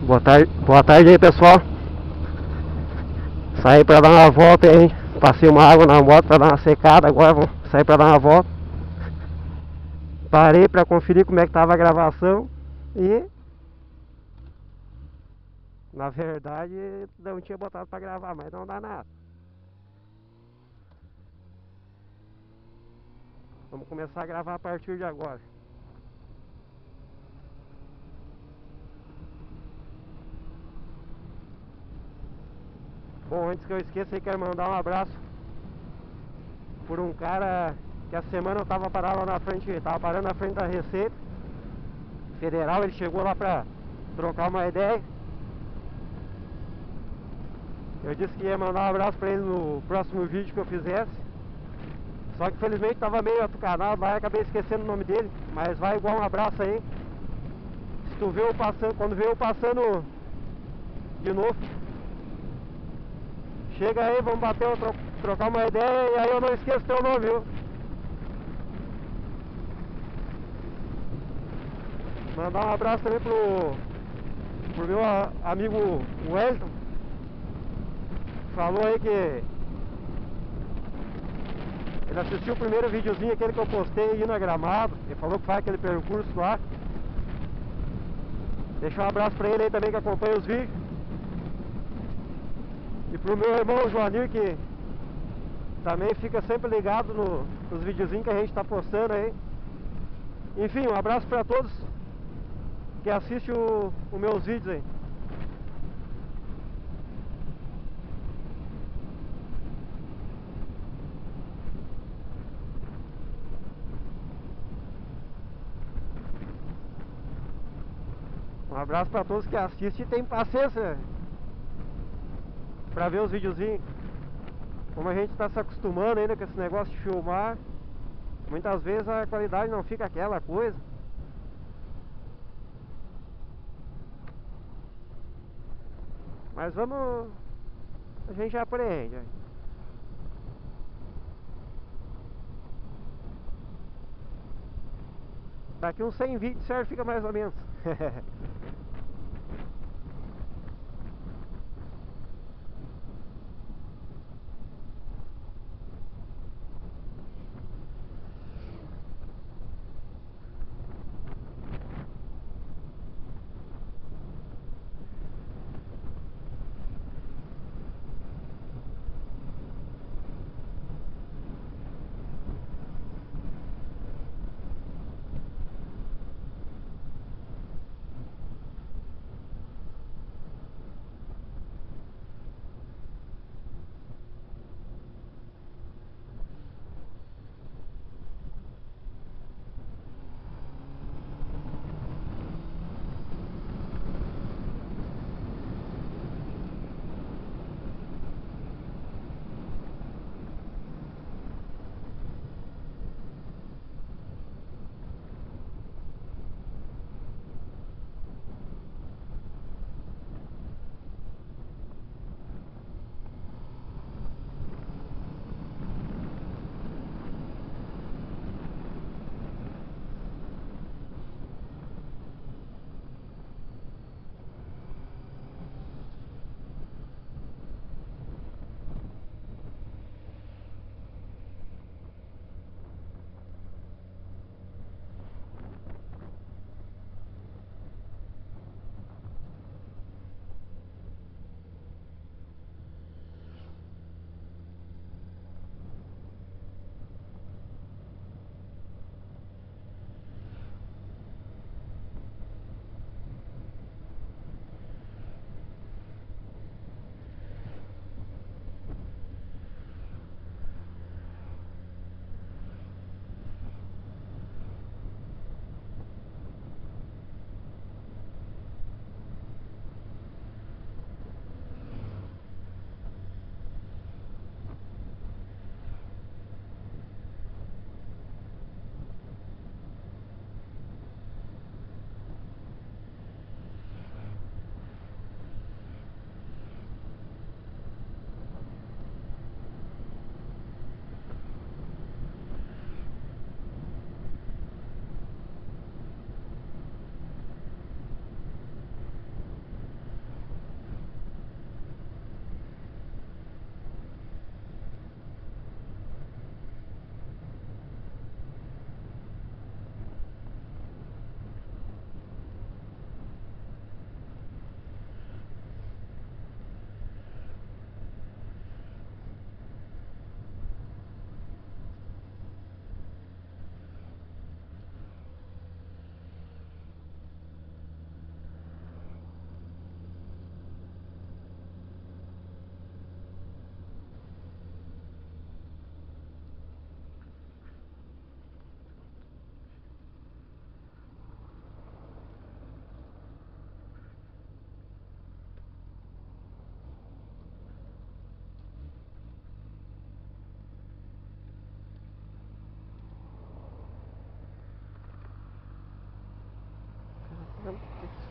Boa tarde aí, pessoal. Saí pra dar uma volta aí. Passei uma água na moto pra dar uma secada. Agora vou sair pra dar uma volta. Parei pra conferir como é que tava a gravação. E na verdade não tinha botado pra gravar, mas não dá nada. Vamos começar a gravar a partir de agora. Bom, antes que eu esqueça, eu quero mandar um abraço por um cara que a semana eu tava parado lá na frente, tava parando na frente da Receita Federal. Ele chegou lá pra trocar uma ideia. Eu disse que ia mandar um abraço pra ele no próximo vídeo que eu fizesse. Só que infelizmente tava meio atucanado lá e acabei esquecendo o nome dele. Mas vai igual um abraço aí. Se tu vê eu passando, quando vê eu passando de novo, chega aí, vamos bater, trocar uma ideia. E aí eu não esqueço teu nome, viu? Mandar um abraço também pro meu amigo Wellington. Falou aí que ele assistiu o primeiro videozinho, aquele que eu postei indo a Gramado. Ele falou que faz aquele percurso lá. Deixa um abraço pra ele aí também que acompanha os vídeos. E pro meu irmão Joanir, que também fica sempre ligado nos videozinhos que a gente tá postando aí. Enfim, um abraço pra todos que assistem os meus vídeos aí. Um abraço pra todos que assistem e tem paciência pra ver os videozinhos. Como a gente tá se acostumando ainda com esse negócio de filmar, muitas vezes a qualidade não fica aquela coisa. Mas vamos... a gente já aprende. Daqui uns 100 vídeos certo, fica mais ou menos.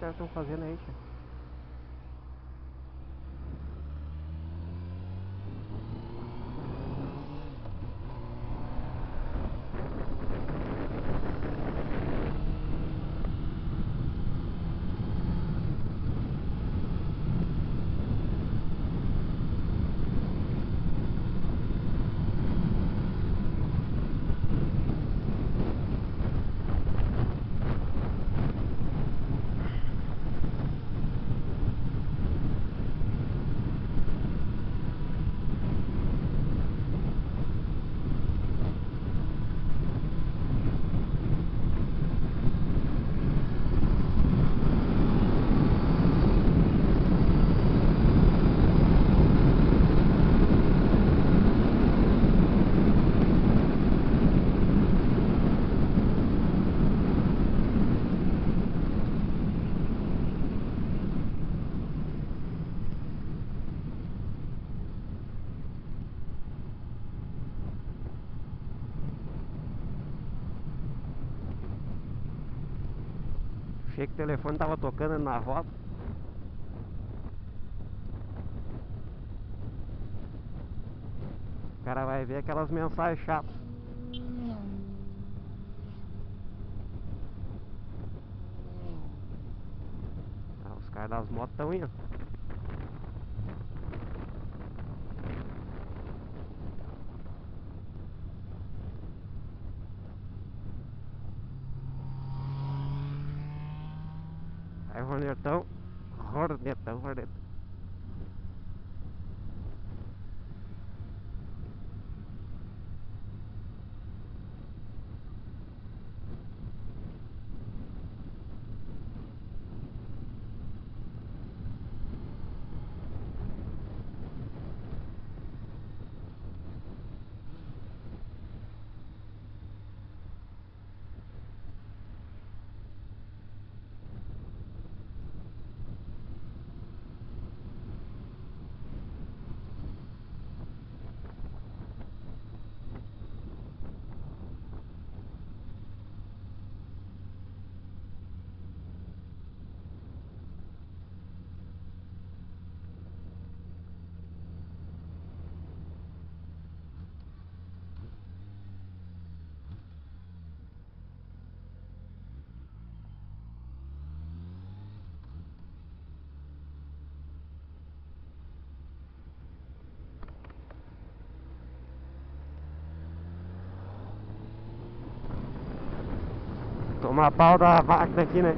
caras estão fazendo aí, tia? Achei que o telefone tava tocando na roda. O cara vai ver aquelas mensagens chatas. Ah, os caras das motos estão indo. Aí o Hornetão, Hornetão. Tomar pau da máquina aqui, né?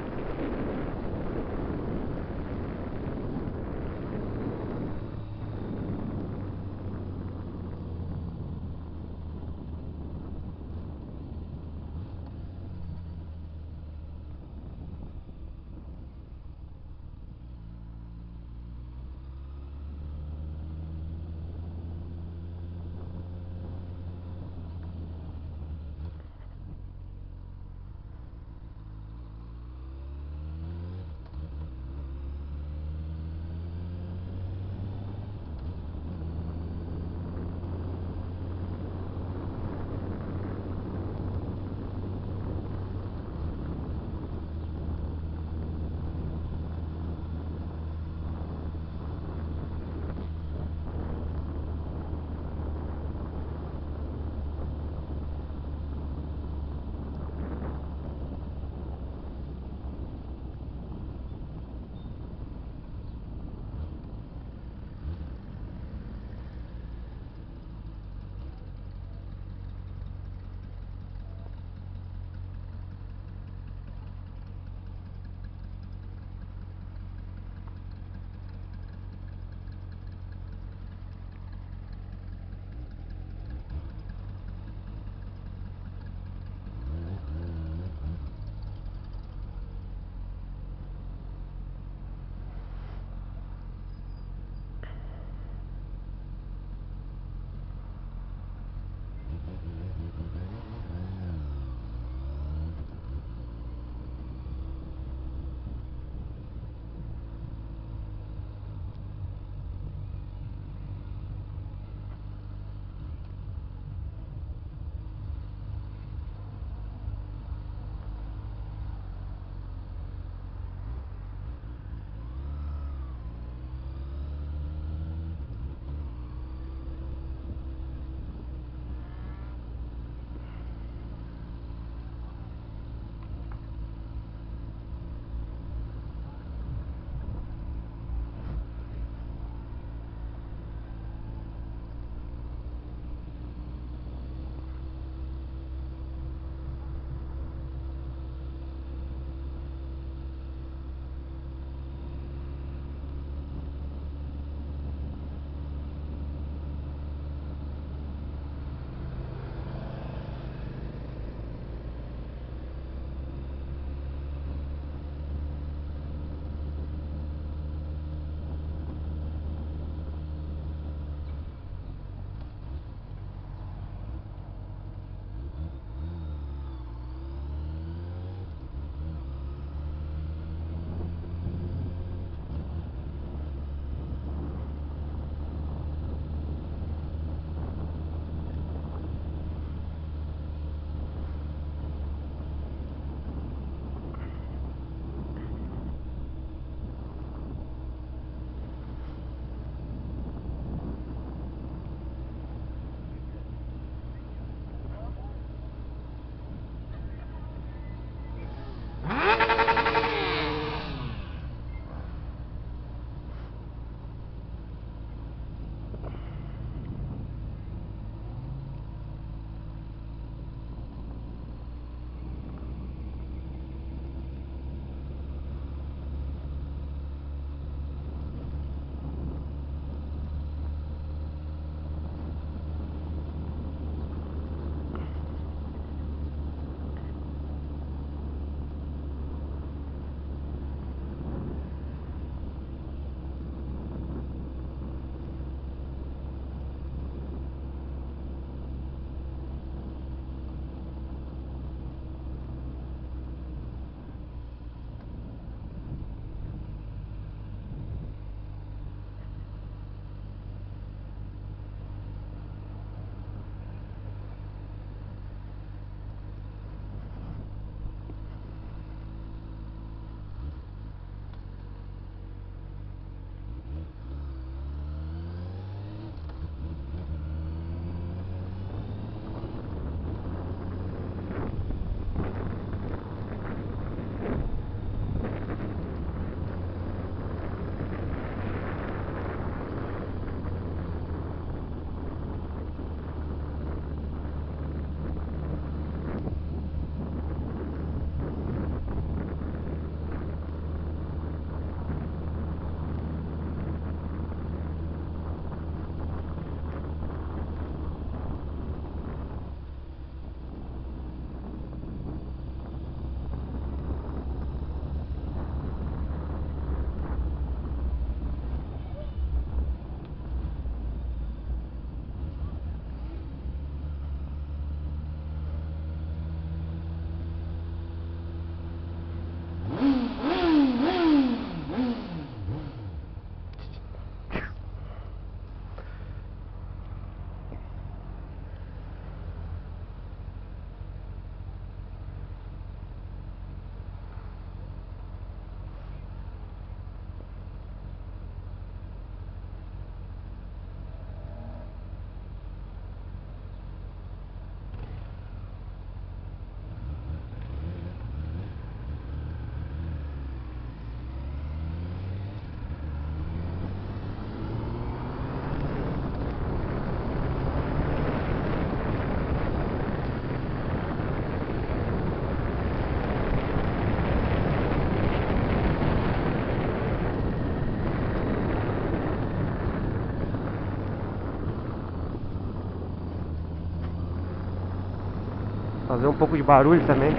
Fazer um pouco de barulho também.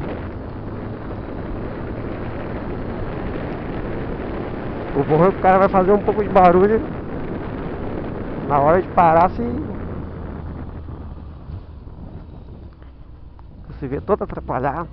O bom é que o cara vai fazer um pouco de barulho na hora de parar, se vê todo atrapalhado.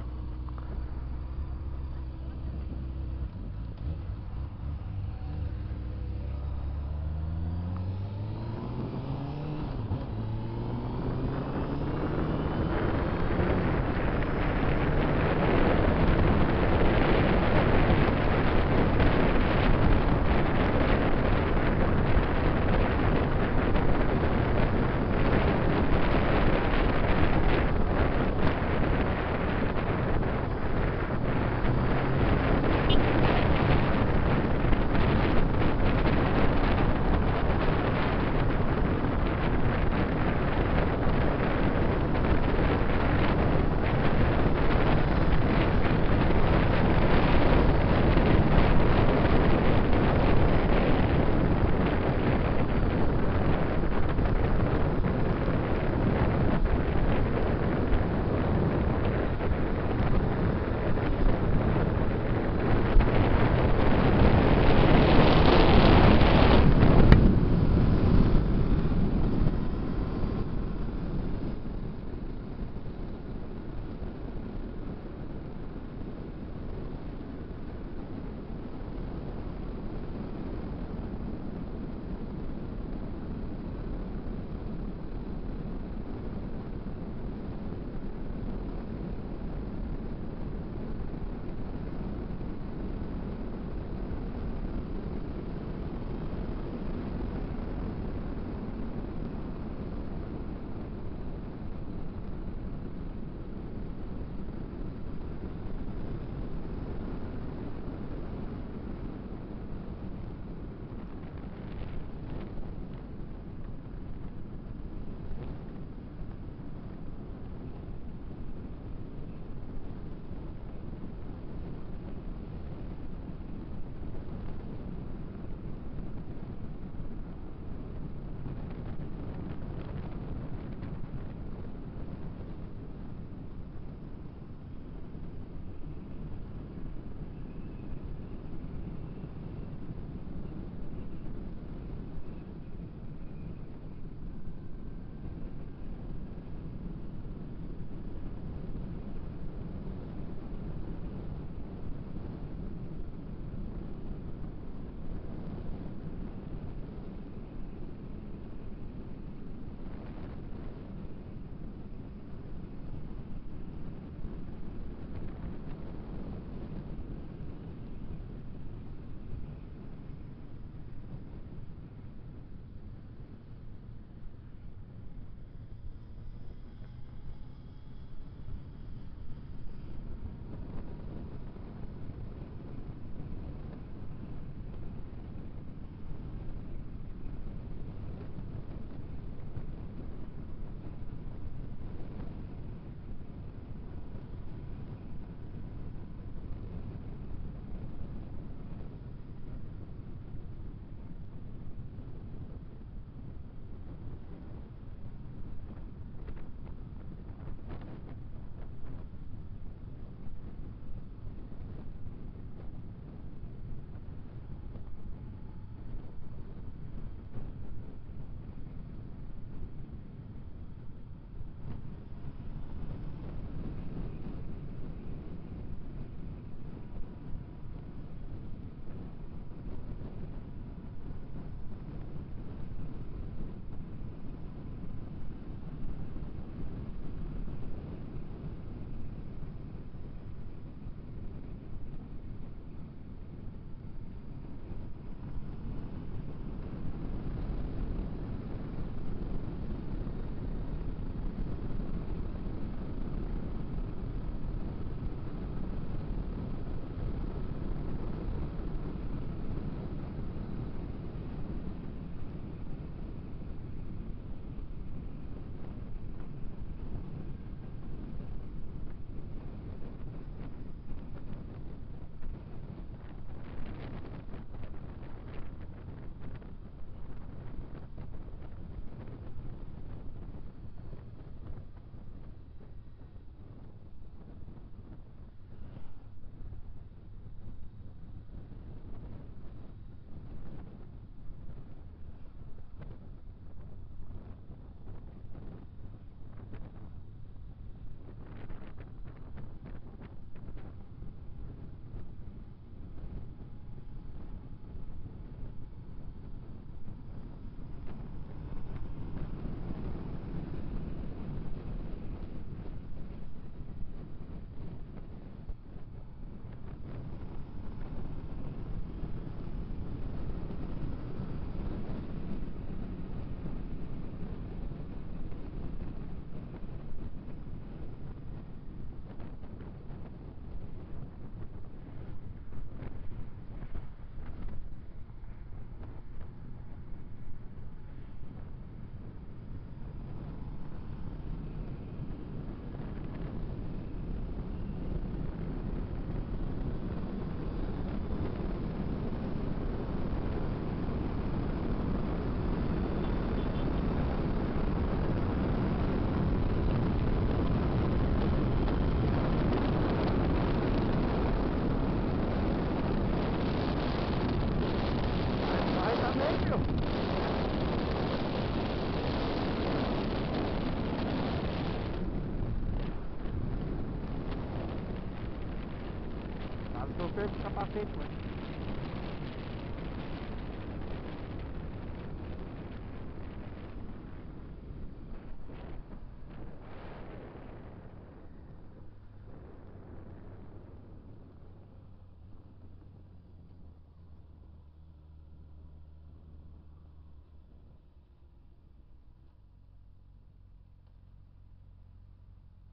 perco o capacete, mano.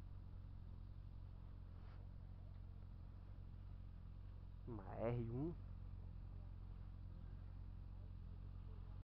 Uma R1